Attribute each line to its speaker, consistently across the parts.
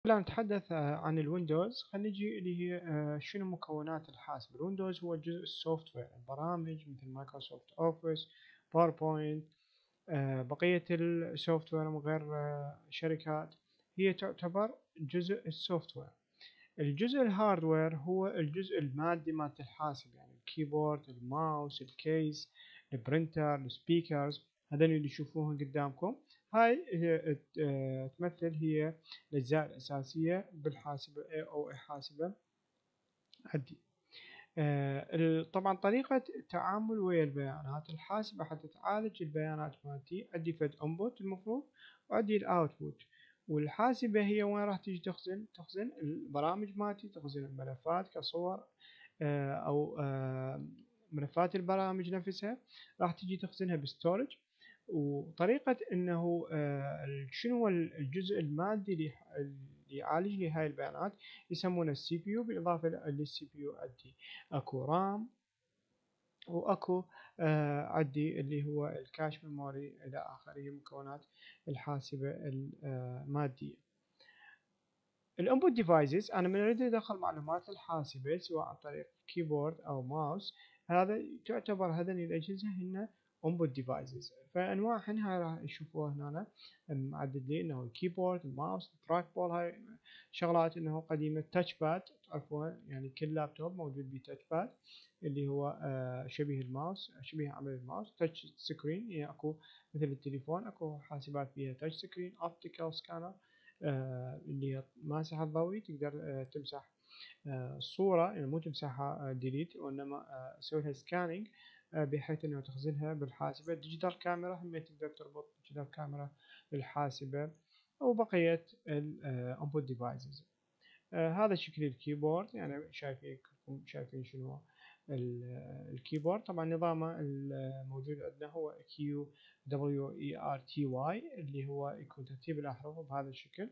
Speaker 1: لا نتحدث عن الويندوز. خلينا نجي اللي هي شنو مكونات الحاسب. الويندوز هو جزء السوفت وير، البرامج مثل مايكروسوفت اوفيس، باوربوينت، بقية السوفت وير من غير شركات، هي تعتبر جزء السوفت وير. الجزء الهاردوير هو الجزء المادي مالت الحاسب، يعني الكيبورد، الماوس، الكيس، البرينتر، السبيكرز، هذول اللي تشوفوهم قدامكم. هاي هي تمثل هي الأجزاء الأساسية بالحاسبة أو حاسبة عندي. طبعا طريقة التعامل ويا البيانات الحاسبة حتى تعالج البيانات مالتي، عندي فد انبوت المفروض، وعندي الاوتبوت. والحاسبة هي وين راح تيجي تخزن البرامج مالتي، تخزن الملفات كصور او ملفات البرامج نفسها راح تيجي تخزنها بستورج. وطريقة انه شنو هو الجزء المادي اللي يعالج لي هاي البيانات يسمونه السي بي يو. بالاضافة للسي بي يو عندي اكو رام، واكو عندي اللي هو الكاش ميموري الى اخره، مكونات الحاسبة المادية. الانبوت ديفايسز، انا من اريد ادخل معلومات الحاسبة سواء عن طريق كيبورد او ماوس، هذا تعتبر هذين الاجهزة هن انبوت ديفايسز. فانواعهن هاي راح تشوفوها هنا معدد لي انه الكيبورد، الماوس، التراك بول، هاي شغلات انه قديمة. تاتش باد تعرفون يعني كل لابتوب موجود به تاتش باد اللي هو شبيه الماوس، شبيه عمل الماوس. تاتش سكرين هي اكو مثل التليفون، اكو حاسبات فيها تاتش سكرين. اوبتيكال سكانر اللي هي ماسحة الضوئي، تقدر تمسح الصورة، يعني مو تمسحها ديليت، وإنما تسوي لها سكاننج بحيث إنه تخزنها بالحاسبة. ديجيتال كاميرا هم تقدر تربط ديجيتال كاميرا بالحاسبة، وبقية الانبوت ديفايسز. هذا شكل الكيبورد، يعني شايفين شنو الكيبورد. طبعا نظامه الموجود عندنا هو كيو دبليو اي ار تي واي، اللي هو يكون ترتيب الأحرف بهذا الشكل.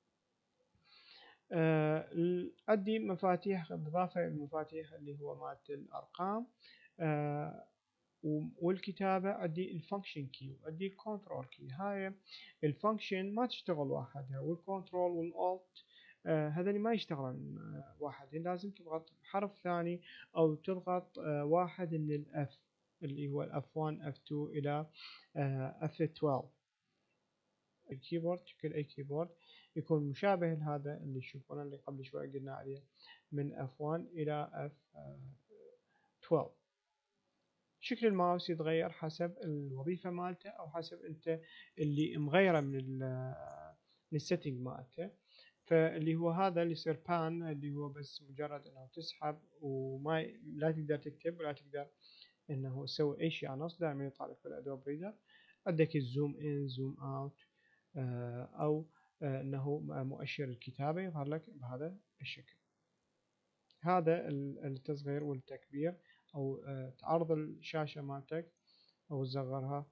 Speaker 1: عندي مفاتيح بالإضافة للمفاتيح اللي هو مالت الأرقام آه، والكتابة. عندي الفانكشن كي وعندي الكنترول كي. هاي الفانكشن ما تشتغل وحدها، والكنترول والالت هذول ما يشتغلون وحدين، لازم تضغط حرف ثاني أو تضغط واحد من الأف، اللي هو الأف 1 أف 2 إلى أف 12. الكيبورد شكل أي كيبورد يكون مشابه لهذا اللي تشوفونه اللي قبل شوي قلنا عليه، من F1 إلى F12. شكل الماوس يتغير حسب الوظيفة مالته، أو حسب أنت اللي مغيره من السيتنج مالته. فاللي هو هذا اللي يصير بان، اللي هو بس مجرد انه تسحب وما لا تقدر تكتب ولا تقدر انه تسوي اي شيء على نص، دائما يطلع لك بالادوب ريدر. عندك الزوم ان، زوم اوت، أو أنه مؤشر الكتابة يظهر لك بهذا الشكل. هذا التصغير والتكبير، أو تعرض الشاشة مالتك أو تصغرها.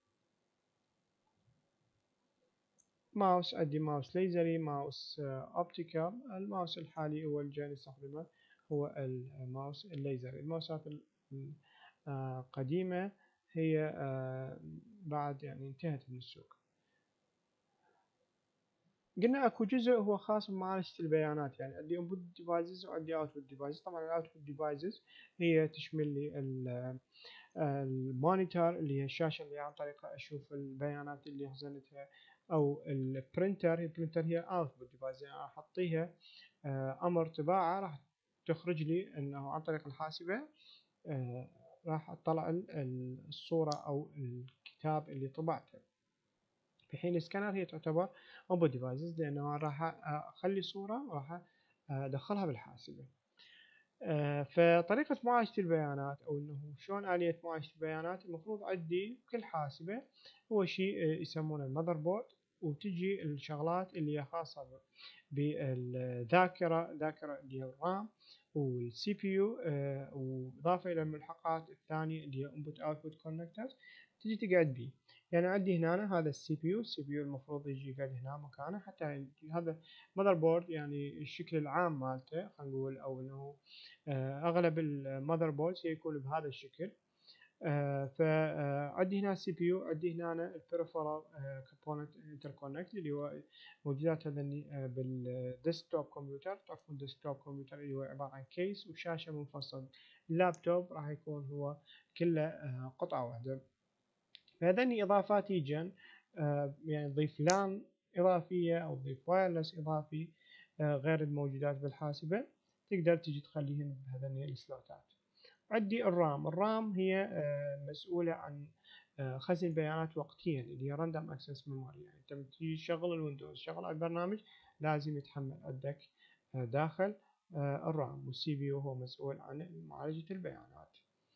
Speaker 1: ماوس، عندي ماوس ليزري، ماوس أوبتيكال. الماوس الحالي هو اللي جاي نستخدمه هو الماوس الليزري. الماوسات القديمة هي بعد يعني انتهت من السوق. قلنا اكو جزء هو خاص بمعالجة البيانات، يعني عندي انبوت ديفايسز وعندي اوتبوت ديفايسز. طبعا الاوتبوت ديفايسز هي تشمل لي المونيتور اللي هي الشاشة اللي عن طريقها اشوف البيانات اللي خزنتها، او البرينتر. البرينتر هي اوتبوت ديفايس، يعني راح اعطيها امر طباعة، راح تخرج لي انه عن طريق الحاسبة راح اطلع الصورة او الكتاب اللي طبعته. في حين السكانر هي تعتبر انبوت ديفايسز، لانه راح اخلي صورة وراح ادخلها بالحاسبة. فطريقة معالجة البيانات، او انه شلون آلية معالجة البيانات، المفروض عندي كل حاسبة هو شيء يسمونه المذر بورد، وتجي الشغلات اللي هي خاصة بالذاكرة، ذاكرة اللي هي الرام والسي بي يو، وإضافة إلى الملحقات الثانية اللي هي input output connectors تجي تقعد بيه. يعني عندي هنا هذا السي بي يو، السي بي يو المفروض يجي يقعد هنا مكانه، حتى هذا ماذر بورد يعني الشكل العام مالته خلينا نقول، او انه اغلب الماذر بوردز يكون بهذا الشكل. فعندي هنا السي بي يو، عندي هنا البريفرال كومبوننت انتركونكت اللي هو موجودات هذني بالديسكتوب كمبيوتر. تعرفون الديسكتوب كمبيوتر اللي هو عبارة عن كيس وشاشة منفصل. اللابتوب راح يكون هو كله قطعة واحدة. فهذني إضافات يجن يعني تضيف لان إضافية أو تضيف وايرلس إضافي غير الموجودات بالحاسبة، تقدر تجي تخليهن بهذني السلوتات. عندي الرام هي مسؤولة عن خزن البيانات وقتيا اللي هي راندوم اكسس ميموري. يعني انت تجي تشغل الويندوز تشغل على البرنامج لازم يتحمل عندك داخل الرام، والسي بي يو هو مسؤول عن معالجة البيانات.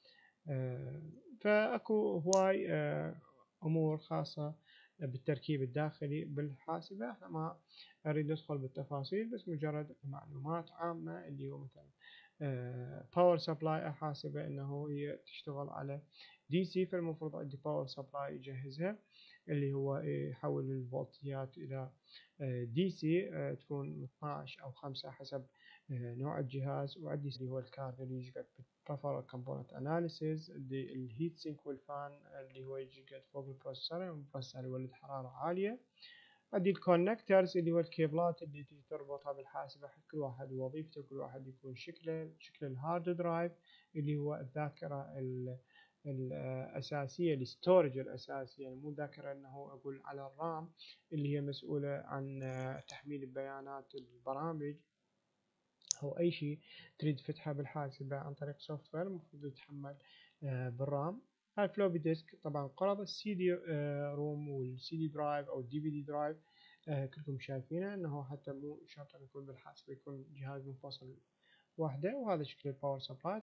Speaker 1: فاكو هواي امور خاصة بالتركيب الداخلي بالحاسبة، احنا ما اريد ادخل بالتفاصيل، بس مجرد معلومات عامة اللي هو مثلا باور سبلاي الحاسبة انه هي تشتغل على دي سي، فالمفروض عندي باور سبلاي يجهزها اللي هو يحول الفولتيات الى دي سي تكون 12 او 5 حسب نوع الجهاز. وعندي اللي هو الكارد اللي يجي قد بالبريفرال كومبوننت اناليسيز، اللي الهيت سينك والفان اللي هو يجي قد فوق البروسيسور، والبروسيسور يولد حرارة عالية. عندي الكونكترز اللي هو الكيبلات اللي تجي تربطها بالحاسبة، كل واحد وظيفته، كل واحد يكون شكل الهارد درايف اللي هو الذاكرة الأساسية، الستورج الأساسي، يعني مو ذاكرة أنه أقول على الرام اللي هي مسؤولة عن تحميل البيانات البرامج أو أي شيء تريد فتحه بالحاسبة عن طريق سوفت وير المفروض يتحمل بالرام. هاي فلوبي ديسك طبعا قرب السي دي روم والسي دي درايف أو الدي في دي درايف كلكم شايفينه أنه حتى مو شرط أن يكون بالحاسبة، يكون جهاز منفصل وحده. وهذا شكل الباور سبلاي.